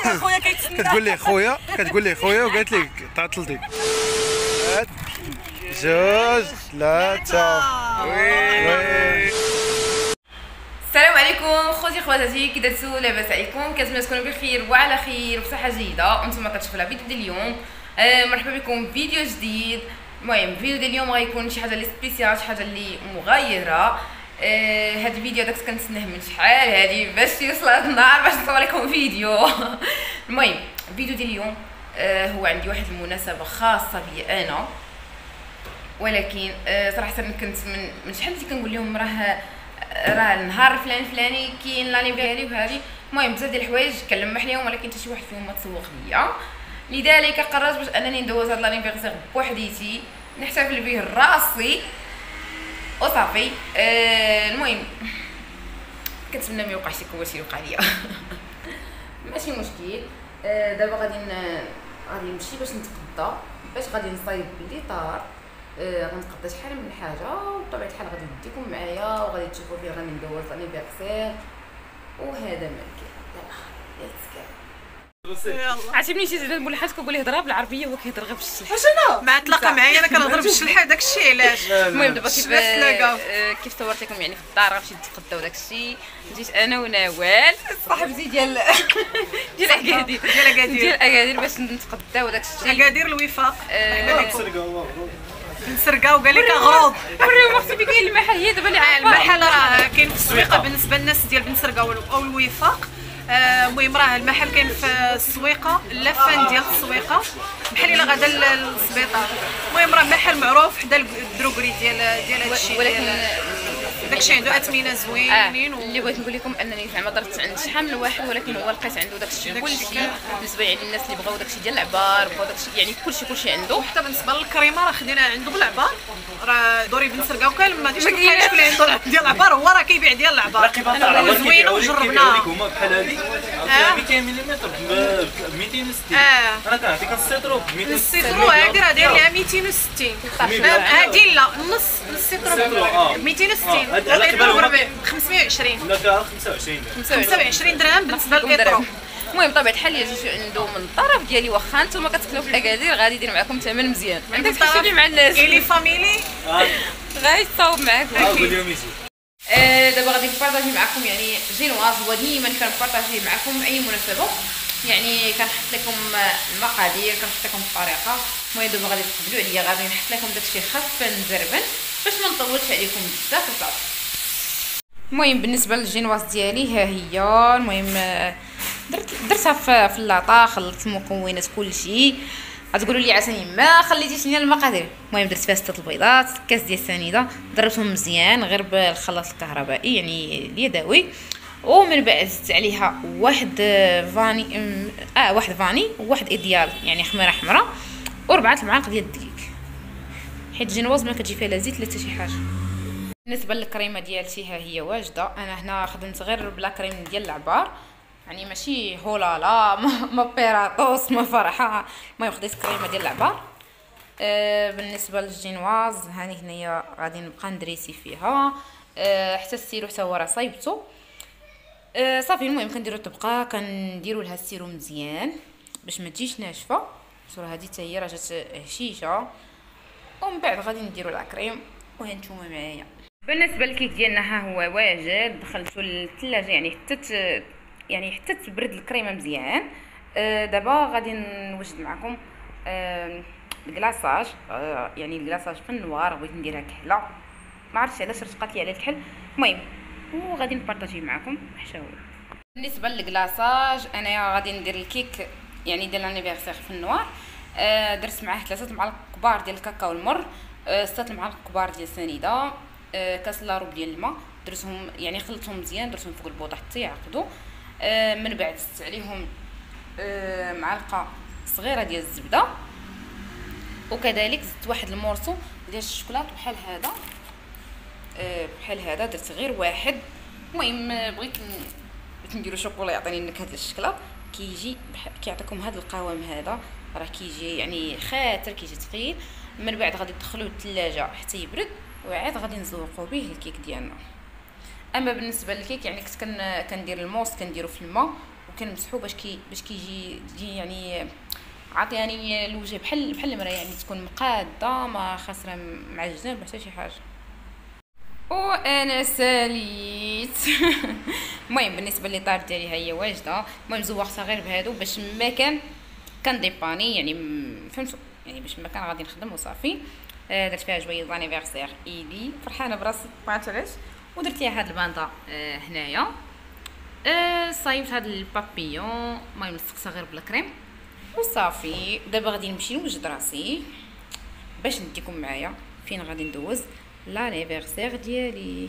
خويا كيتسنى. كتقول لي خويا وقالت لك تعطلتي. جوج ثلاثة. السلام عليكم خواتاتي، كي درتو؟ لاباس عليكم؟ كنتمنى تكونوا بخير وعلى خير وبصحه جيده. وانتم كتشوفوا لا فيديو ديال اليوم. مرحبا بكم في فيديو جديد. المهم الفيديو ديال اليوم غيكون شي حاجه اللي سبيسيال، شي حاجه اللي مغايره. هاد الفيديو داك كنتسناه من شحال هادي باش يوصل هاد النهار باش نصور لكم فيديو. المهم الفيديو ديال اليوم هو عندي واحد المناسبه خاصه بي انا، ولكن صراحه كنت من شحال اللي كنقول لهم راه النهار الفلاني كاين لانيفير ديالي وهذه. المهم بزاف ديال الحوايج كنلمح ليهم، ولكن حتى شي واحد فيهم ما تسوق ليا. لذلك قررت باش انني ندوز هاد لانيفيرسير بوحديتي، نحتفل به راسي وصافي. المهم كنتمنى ما يوقعش لكم واش يوقع ليا. ماشي مشكل. دابا غادي نمشي باش نتغدى، باش غادي نصايب ليطار. غنتقدى شحال من حاجه، وبطبيعه الحال غادي نديكم معايا وغادي تشوفوا فيه غادي ندوز لانيفيرسير وهذا ما كاين. عجبني شي زيد نقول لحالك، كنقول ليه هضره بالعربيه وهو كيهضر غير بالشلح. واش انا مع تلاقى معايا انا كنهضر بالشلح داكشي علاش. المهم دابا كيف صورت لكم يعني في الدار غنمشي نتغداو داكشي. جيت انا ونوال صاحبتي ديال اكادير باش نتغداو داكشي. اكادير الوفاق نسرقاو قال لك غروض. وريهم اختي فين كاين المحل. هي دابا اللي عارفه المحل راه كاين في السويقه بالنسبه للناس ديال بن سرقاو او الوفاق. المهم راه المحل كاين في السويقه، اللافان ديال السويقه، بحال الا غادا للسبيطار. المهم راه محل معروف حدا الدروغري ديال هادشي، ولكن داكشي عنده اثمنه زوينين. اللي بغيت نقول لكم انني زعما درت عند شحال من واحد، ولكن هو لقيت عنده داكشي كلشي بالنسبه يعني الناس اللي بغاو داكشي ديال العبار، بغاو داكشي يعني كلشي عنده. حتى بالنسبه للكريمه راه خدينا عنده بالعبار. راه دوري بن سرقاو كان ما غاديش تلقاي شكون اللي عنده ديال العبار، هو راه كيبيع ديال العبار زوينه وجربناها. هما بحال هذه 200 ملم ب 260. انا كنعطيك السيترو ب 260. السيترو هادي راه داير ليها 260. هادي لا نص السيترو ب 260 ب 520. لا 25 درهم بالنسبه للإطرو. المهم بطبيعه الحال اللي جيتو عنده من الطرف ديالي، واخا نتوما كتسكنوا في اكادير غادي يدير معكم ثمن مزيان. عندك تمشي مع الناس لي فاميلي غايتصاوب معاكم. اليوم يجي. دابا غادي نبارطاجي معكم يعني جينواز. هو ديما كنبارطاجي معكم اي مناسبه، يعني كنحط لكم المقادير، كنحط لكم الطريقه. المهم دابا غادي تقبلوا عليا، غادي نحط لكم داكشي خفيف مزربن باش ما نطولش عليكم بزاف وصافي. المهم بالنسبه للجينواز ديالي ها هي. المهم درتها في اللاطا، خلطت المكونات كلشي. غتقولوا لي عساني ما خليتيش ليا المقادير. المهم درت فيها 6 البيضات، كاس ديال السنيده، ضربتهم مزيان غير بالخلاط الكهربائي يعني اليدوي. ومن بعد زدت عليها واحد فاني وواحد ايديال يعني خميره حمراء، و4 المعالق ديال الدقيق، حيت جينواز ما كتجي فيها لا زيت لا حتى شي حاجه. بالنسبه للكريمه ديالتي ها هي واجده. انا هنا خدمت غير بلا كريم ديال العبار، يعني ماشي هولالا ما بيراطوس ما فرحه. المهم خديت كريمه ديال العبار. بالنسبه للجينواز هاني هنايا غادي نبقى ندريسي فيها حتى السيرو حتى هو راه صايبته صافي. المهم كنديرو الطبقه، كنديرو لها السيرو مزيان باش ما تجيش ناشفه. صورة هذه حتى هي راه جات هشيشه. ومن بعد غادي نديرو الكريم وهانتوما معايا. بالنسبه للكيك ديالنا ها هو واجد، دخلته للثلاجه يعني حتى تبرد الكريمه مزيان. دابا غادي نوجد معكم الكلاصاج. يعني الكلاصاج في النوار بغيت نديرها كحله، ما عرفتش علاش رشقات لي على الكحل. المهم وغادي نبارطاجي معكم حشاوه. بالنسبه للكلاصاج انا غادي ندير الكيك يعني ديال لانيفيرسير في النوار. درت معاه 3 المعالق كبار ديال الكاكاو المر، 6 المعالق كبار ديال السنيده، كاس لاروب ديال الماء. درتهم يعني خلطتهم مزيان، درتهم فوق البوطه حتى يعقدوا. من بعد زدت عليهم معلقه صغيره ديال الزبده، وكذلك زدت واحد المورسو ديال الشوكولاط بحال هذا درت غير واحد. المهم بغيت نديرو شوكولا يعطيني النكهه ديال الشكلاط. كيجي كيعطيكم هذا القوام هذا، راه كيجي يعني خاطر كيجي ثقيل. من بعد غادي تدخلوه للثلاجه حتى يبرد، وعاد غادي نزوقوا به الكيك ديالنا. اما بالنسبه للكيك يعني كنت كندير الموس كنديرو في الماء كنمسحو باش كيجي يعني عاطي يعني الوجه بحال المرايه، يعني تكون مقاده ما خاسره معجنه حتى شي حاجه. وانا ساليت. المهم بالنسبه لي طار ديالي ها هي واجده. المهم زوقتها غير بهادو باش ما كان ديباني، يعني فهمتوا، يعني باش ما كان غادي نخدم وصافي. درت فيها جويه دانيفرسير ايدي، فرحانه براسي ما عرفتش علاش. ودرت ليها هاد الباندا هنايا. صايبت هاد البابيون، المهم لصقتها غير بالكريم وصافي. دابا غادي نمشي نوجد راسي باش نديكم معايا فين غادي ندوز لانيفرسير ديالي.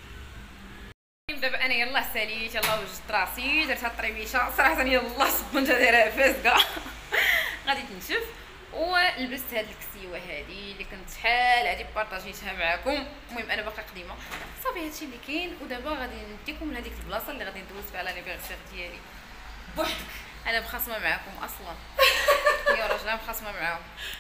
دابا انا يلاه ساليت، يلاه وجدت راسي، درت هاد الطريبيشه صراحه يلاه صبنت دايره فاسكه. غادي تنشف ولبست هاد الكسيوه هادي اللي كنت شحال هادي بارطاجيتها معكم. المهم انا باقا قديمه صافي، هادشي اللي كاين. ودابا غادي نديكم لهاديك البلاصه اللي غادي ندوز فيها لانيفرسير ديالي بوحدك. انا مخاصمه معكم اصلا. يا راجل مخاصمه معاهم.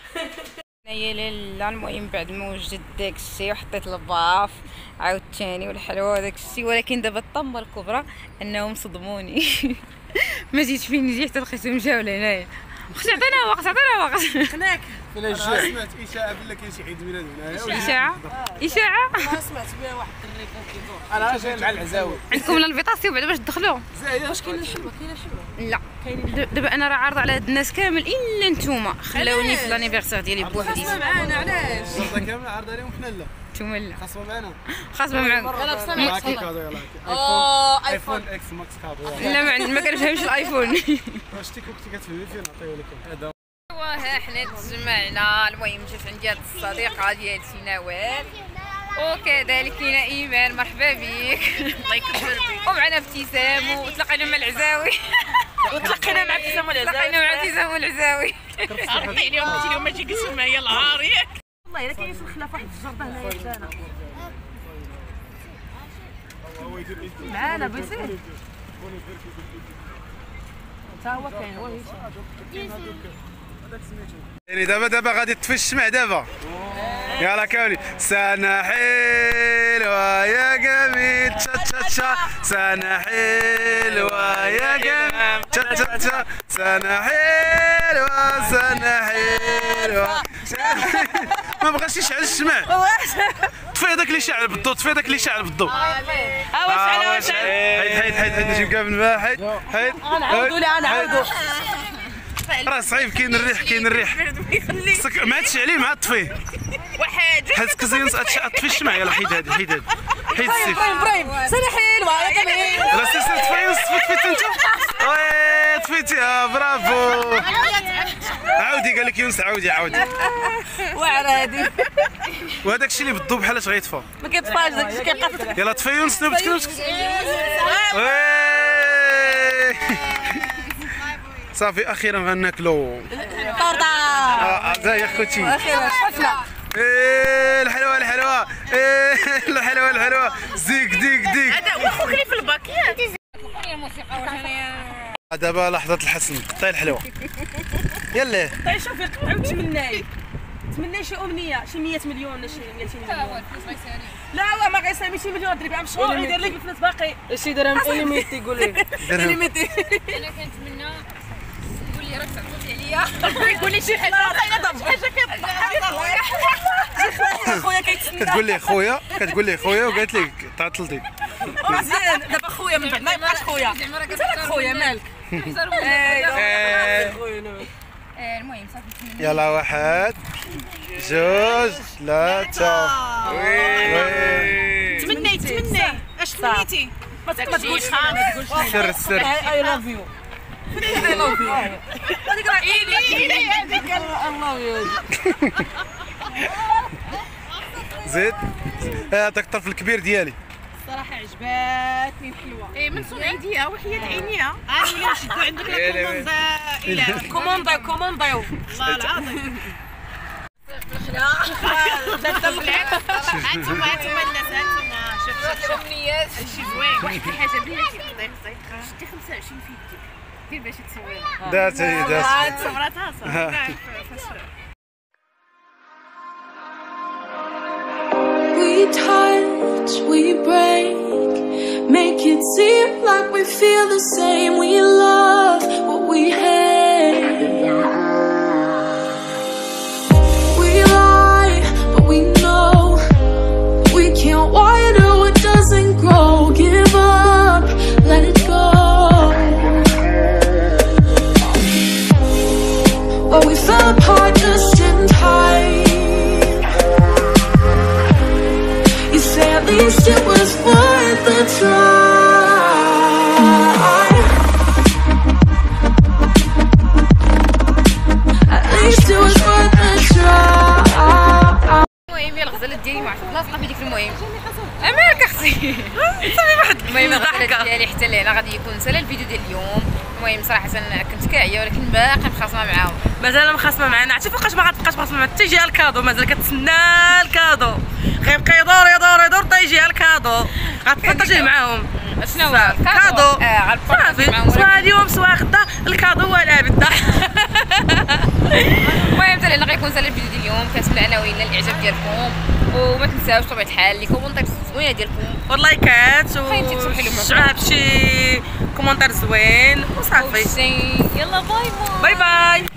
يا لاله. المهم بعد ما وجدت داكشي وحطيت الباف عاوتاني والحلوى وداكشي، ولكن دابا الطمه الكبرى انهم صدموني. ما جيتش فين نجي حتى لقيتهم جاو لهنايا. خصني عطينا وقت هناك. فين سمعت اشاعه بلا كاين شي عيد ميلاد هنايا. اشاعه ما سمعت بها واحد الريف كيدور. انا جاي مع العزاوي. عندكم الانفيتاسيون بعدا باش تدخلوا؟ واش كاين الحلوه؟ لا دابا انا راه عارضه على هاد الناس كامل الا نتوما خلاوني في لانيفرساير ديالي بوحدي. خاصه معانا علاش؟ الشرطه كامله عارضه عليهم حنا لا. نتوما لا خاصه معنا. خاصه معاكم. انا بصح معاكي كادو يلاه. ايفون اكس ماكس كادو. لا ما كنفهمش الايفون. واش تي كنتي كتفهمي فين نعطيو لكم هذا. ها حنا تجمعنا. المهم جات عندي هاد الصديقه ديالتي نوال، وكذلك كاينه ايمان. مرحبا بك. الله يكبر بك. ومعنا ابتسام، وتلاقينا مع العزاوي. وتلاقينا مع ابتسام والعزاوي. عرفتي اليوم قلتي لهم ماشي جلسوا معايا العار ياك. والله الا كاين شي خلاف واحد الجرده هنايا حدانا. معانا بيصير تا هو كاين هو يعني دابا غادي تطفي الشمع دابا. يلا كاولي. سنة حلوة يا جميل تشا تشا تشا. سنة حلوة يا جميل تشا تشا تشا. سنة حلوة سنة حلوة. ما بغاش يشعل الشمع. طفي هذاك اللي شعل بالضوء، طفي هذاك اللي شعل بالضوء. واش حيد نجيب كاع من بعد. حيد غنعاودو لها غنعاودو. راه صعيب. كاين الريح خصك مع تشعليه مع طفيه. واحد حيت كزين طفي الشمع. يلا حيد هادي حيد السيف. ابراهيم سنه حلوه يا جميل. لا سير طفيتي انت. وي طفيتيها برافو. عاودي قال لك يونس عاودي واعره هادي. وهذاك الشيء اللي بالضو بحال اش غيطفى. ما كيطفاش داك الشيء كيبقى. يلا طفي يونس نبتك. صافي اخيرا غناكلو طرطا. زي يا خوتي. اخيرا شفنا. الحلوه الحلوه. زيك هذا خوك اللي في الباكيات. دابا لحظه الحسن. طيب الحلوه. يلا طيب شوفي تمناي شي امنيه، شي 100 مليون ولا شي 200 مليون. لا هو ما غيسامي شي مليون ضربي عام شهور يدير لك الفلوس باقي. شي درهم ليميتي قول لي. ليميتي. انا كنتمنى تقول لي راك تعطي عليا. قول لي شي حاجه. حاجه كتضحك. خويا كيتسنى. كتقول لي خويا وقالت لك تعطلتي. مزيان دابا خويا من بعد ما يبقاش خويا. مالك خويا مالك. المهم صافي. يلا 1 2 3. تمني اش تمنيتي؟ ما تقولش سر اي لاف يو. اي لاف يو. هذيك راه ايدي هذيك الله يو. زيد هذاك الطرف الكبير ديالي. الصراحه عجباتني الحلوه. من صنع يديها وحيد عينيها. ولا نشدو عندك الكوموندا. كوموندايو والله العظيم. هانتوما الناس شوف امنيات شي زوين. واحد الحاجه بلا شي دقيقه شدي 25 في يدك دير باش تصورها. دات صورتها صافي. We touch, we break, make it seem like we feel the same. We love. غادي يكون سالا الفيديو ديال اليوم. المهم صراحه كنت كاعيه ولكن باقي مخاصمه معاهم، مازال مخاصمه معنا. عرفتي فوقاش ما غتبقاش مخاصمه معنا حتى يجيها الكادو، مازال كتسنى الكادو، غيبقى يدور حتى يجيها الكادو، غتفطر معاهم. شنو هو الكادو؟ صافي سواء اليوم سواء غدا الكادو هو لا بدا. المهم حتى لهنا غيكون سالا الفيديو ديال اليوم. كنتمنى انا وينا الاعجاب ديالكم، وما تنساوش بطبيعه الحال لي كومونتير زوينه ديالكم واللايكات وشجعوها بشي كومونتير زوين وصافي. يلا باي باي باي باي.